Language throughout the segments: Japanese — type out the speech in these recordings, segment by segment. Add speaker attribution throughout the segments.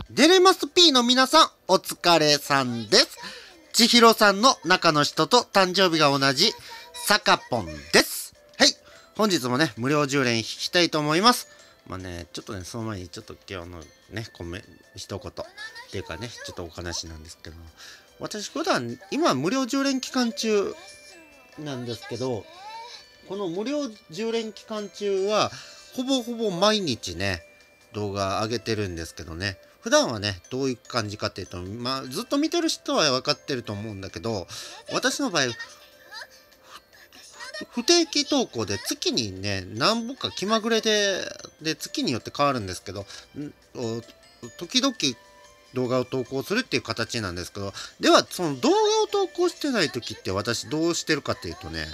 Speaker 1: デレマス P の皆さん、お疲れさんです。千尋さんの中の人と誕生日が同じ、サカポンです。はい。本日もね、無料10連引きたいと思います。まあね、ちょっとね、その前にちょっと今日のね、一言っていうかね、ちょっとお話なんですけど、私普段、今無料10連期間中なんですけど、この無料10連期間中は、ほぼほぼ毎日ね、動画上げてるんですけどね、普段はね、どういう感じかっていうと、まあ、ずっと見てる人は分かってると思うんだけど、私の場合、不定期投稿で月にね、何本か気まぐれで、月によって変わるんですけど、時々動画を投稿するっていう形なんですけど、では、その動画を投稿してない時って私どうしてるかっていうとね、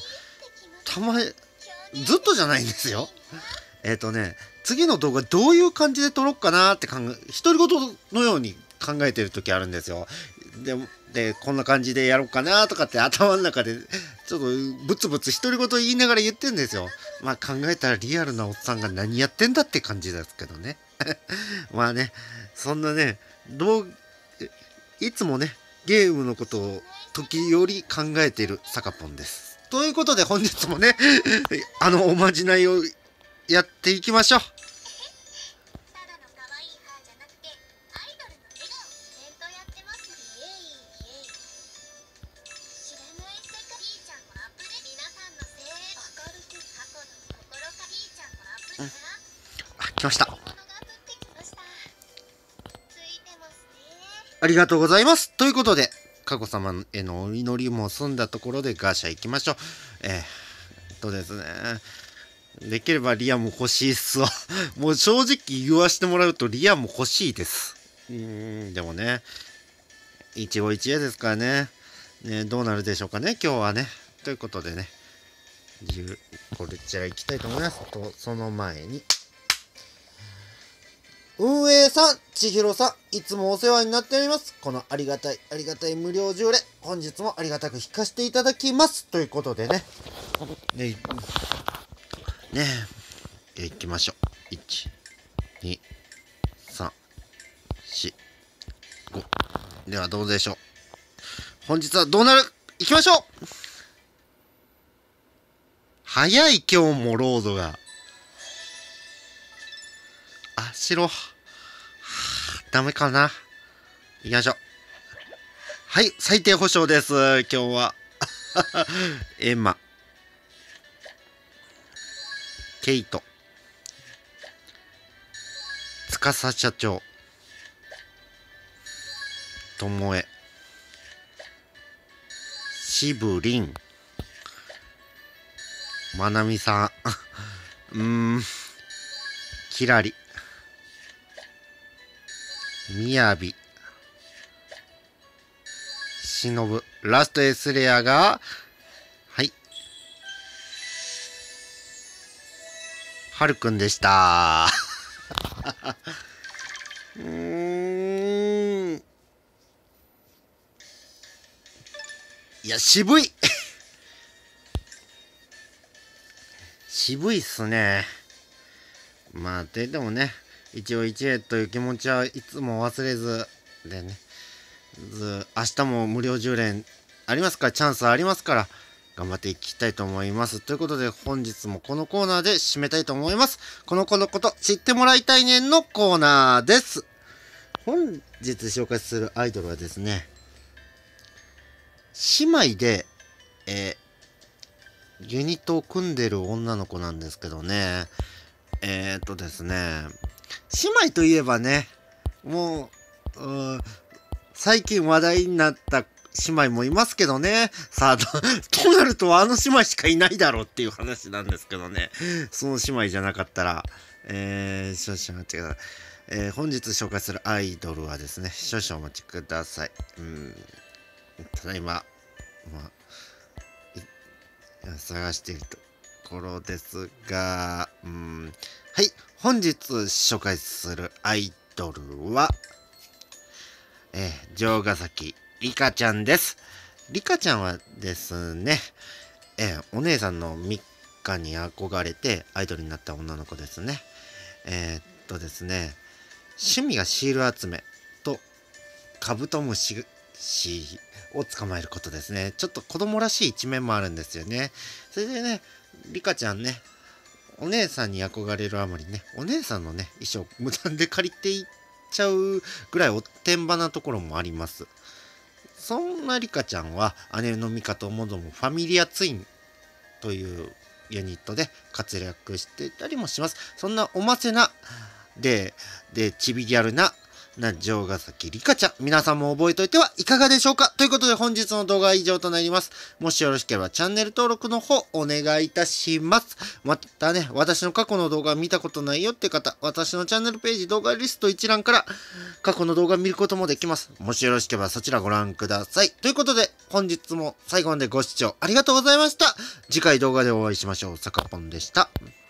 Speaker 1: ずっとじゃないんですよ。次の動画どういう感じで撮ろうかなって独り言のように考えてる時あるんですよ。で、こんな感じでやろうかなとかって頭の中でちょっとブツブツ独り言言いながら言ってんですよ。まあ考えたらリアルなおっさんが何やってんだって感じですけどね。まあね、そんなね、いつもね、ゲームのことを時折考えているサカポンです。ということで本日もね、おまじないをやっていきましょう。来ました。ありがとうございます。ということで、佳子様へのお祈りも済んだところでガシャ行きましょう。ですね。できればリアも欲しいっすわ。もう正直言わしてもらうとリアも欲しいです。でもね、一期一会ですからね。どうなるでしょうかね、今日はね。ということでね、こちら行きたいと思います。その前に。運営さん、千尋さん、いつもお世話になっております。このありがたい無料10連、本日もありがたく引かせていただきます。ということでね。行きましょう。1、2、3、4、5。ではどうでしょう。本日はどうなる？行きましょう。早い今日もロードが。白。ダメかな。行きましょう。はい、最低保証です。今日は。エマ。ケイト。司社長。ともえ。しぶりん。まなみさん。きらり。みやび。しのぶ。ラスト S レアが、はい。はるくんでした。いや、渋い。渋いっすね。まあ、でもね、一応一会という気持ちはいつも忘れずでね、明日も無料10連ありますから、チャンスありますから、頑張っていきたいと思います。ということで、本日もこのコーナーで締めたいと思います。この子のこと知ってもらいたいねんのコーナーです。本日紹介するアイドルはですね、姉妹で、ユニットを組んでる女の子なんですけどね、ですね、姉妹といえばね、もう、最近話題になった姉妹もいますけどね。さあ、となるとあの姉妹しかいないだろうっていう話なんですけどね。その姉妹じゃなかったら、少々お待ちください。本日紹介するアイドルはですね、少々お待ちください。ただいま、探しているところですが、はい、本日紹介するアイドルは、城ヶ崎リカちゃんです。リカちゃんはですね、お姉さんのミッカに憧れてアイドルになった女の子ですね。ですね、趣味がシール集め。 カブトムシを捕まえることですね。ちょっと子供らしい一面もあるんですよね。それでね、リカちゃんね、お姉さんに憧れるあまりね、お姉さんのね、衣装無断で借りていっちゃうぐらいおてんばなところもあります。そんなリカちゃんは姉のミカともどもファミリアツインというユニットで活躍していたりもします。そんなおませなでちびギャルな城ヶ崎リカちゃん、皆さんも覚えておいてはいかがでしょうか。ということで本日の動画は以上となります。もしよろしければチャンネル登録の方お願いいたします。またね、私の過去の動画見たことないよって方、私のチャンネルページ動画リスト一覧から過去の動画見ることもできます。もしよろしければそちらご覧ください。ということで本日も最後までご視聴ありがとうございました。次回動画でお会いしましょう。さかぽんでした。